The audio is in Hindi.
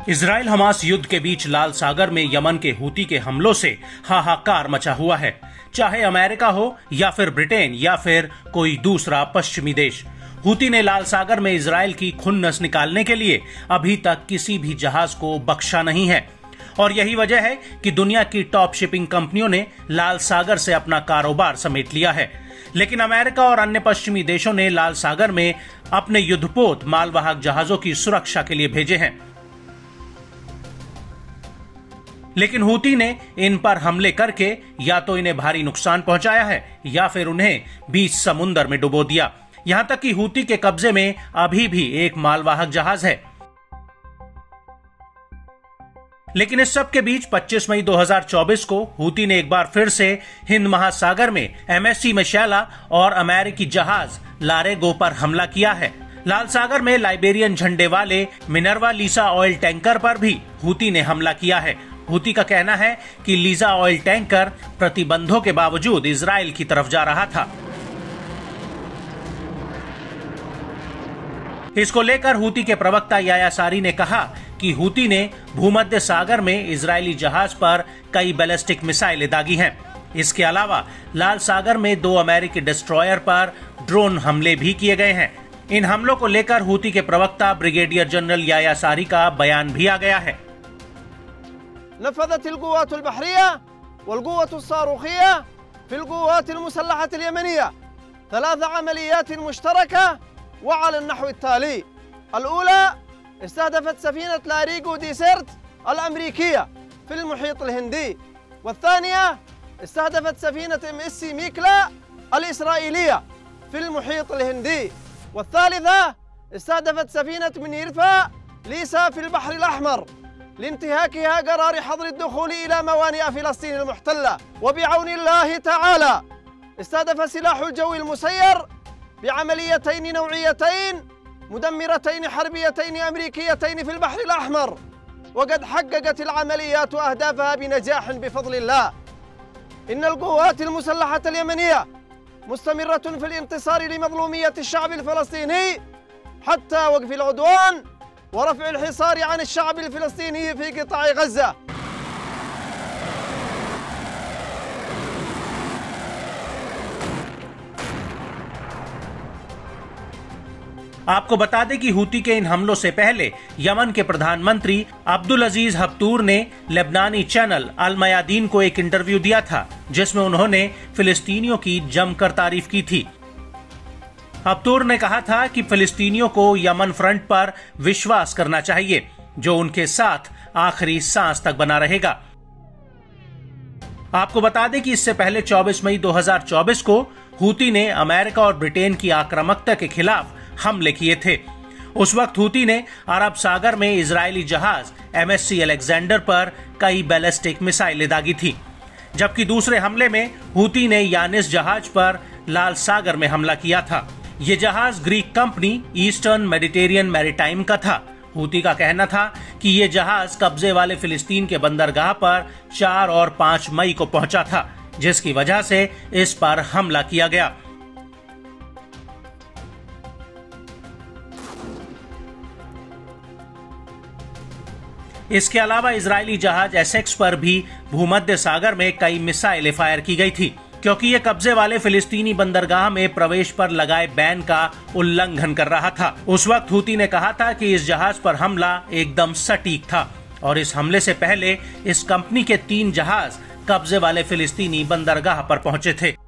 इजराइल हमास युद्ध के बीच लाल सागर में यमन के हूती के हमलों से हाहाकार मचा हुआ है। चाहे अमेरिका हो या फिर ब्रिटेन या फिर कोई दूसरा पश्चिमी देश, हूती ने लाल सागर में इजराइल की खुन्नस निकालने के लिए अभी तक किसी भी जहाज को बख्शा नहीं है। और यही वजह है कि दुनिया की टॉप शिपिंग कंपनियों ने लाल सागर से अपना कारोबार समेट लिया है। लेकिन अमेरिका और अन्य पश्चिमी देशों ने लाल सागर में अपने युद्धपोत मालवाहक जहाजों की सुरक्षा के लिए भेजे हैं। लेकिन हूती ने इन पर हमले करके या तो इन्हें भारी नुकसान पहुंचाया है या फिर उन्हें बीच समुद्र में डुबो दिया। यहां तक कि हूती के कब्जे में अभी भी एक मालवाहक जहाज है। लेकिन इस सब के बीच 25 मई 2024 को हूती ने एक बार फिर से हिंद महासागर में MSC मशाला और अमेरिकी जहाज लारेगो पर हमला किया है। लाल सागर में लाइबेरियन झंडे वाले मिनर्वा लीसा ऑयल टैंकर पर भी हूती ने हमला किया है। हूती का कहना है कि लीसा ऑयल टैंकर प्रतिबंधों के बावजूद इजराइल की तरफ जा रहा था। इसको लेकर हूती के प्रवक्ता याया सारी ने कहा कि हूती ने भूमध्य सागर में इजरायली जहाज पर कई बैलिस्टिक मिसाइलें दागी हैं। इसके अलावा लाल सागर में 2 अमेरिकी डिस्ट्रॉयर पर ड्रोन हमले भी किए गए हैं। इन हमलों को लेकर हूती के प्रवक्ता ब्रिगेडियर जनरल याया सारी का बयान भी आ गया है। नफذت القوات البحرية والقوة الصاروخية في القوات المسلحة اليمنية 3 عمليات مشتركة وعلى النحو التالي: الأولى استهدفت سفينة لاريغو ديسيرت الأمريكية في المحيط الهندي، والثانية استهدفت سفينة MSC ميكلا الإسرائيلية في المحيط الهندي، والثالثة استهدفت سفينة منيرفا ليسا في البحر الأحمر لانتهاكها قرار حظر الدخول إلى موانئ فلسطين المحتلة. وبعون الله تعالى استهدف سلاح الجو المسير بعمليتين نوعيتين مدمرتين حربيتين أمريكيتين في البحر الأحمر، وقد حققت العمليات أهدافها بنجاح بفضل الله. إن القوات المسلحة اليمنية مستمرة في الانتصار لمظلومية الشعب الفلسطيني حتى وقف العدوان ورفع الحصار عن الشعب الفلسطيني في قطاع غزة. आपको बता दें कि हूती के इन हमलों से पहले यमन के प्रधानमंत्री अब्दुल अजीज हफ्तूर ने लेबनानी चैनल अल मयादीन को एक इंटरव्यू दिया था, जिसमें उन्होंने फिलिस्तीनियों की जमकर तारीफ की थी। हफ्तूर ने कहा था कि फिलिस्तीनियों को यमन फ्रंट पर विश्वास करना चाहिए, जो उनके साथ आखिरी सांस तक बना रहेगा। आपको बता दें कि इससे पहले 24 मई 2024 को हूती ने अमेरिका और ब्रिटेन की आक्रामकता के खिलाफ हमले किए थे। उस वक्त हूती ने अरब सागर में इजरायली जहाज MSC अलेक्जेंडर पर कई बैलिस्टिक मिसाइलें दागी थी, जबकि दूसरे हमले में हूती ने यानिस जहाज पर लाल सागर में हमला किया था। ये जहाज Greek company Eastern Mediterranean Maritime का था। हूती का कहना था कि ये जहाज कब्जे वाले फिलिस्तीन के बंदरगाह पर 4 और 5 मई को पहुंचा था, जिसकी वजह से इस पर हमला किया गया। इसके अलावा इजरायली जहाज एसेक्स पर भी भूमध्य सागर में कई मिसाइलें फायर की गई थी, क्योंकि ये कब्जे वाले फिलिस्तीनी बंदरगाह में प्रवेश पर लगाए बैन का उल्लंघन कर रहा था। उस वक्त हूती ने कहा था कि इस जहाज पर हमला एकदम सटीक था और इस हमले से पहले इस कंपनी के 3 जहाज कब्जे वाले फिलिस्तीनी बंदरगाह पर पहुंचे थे।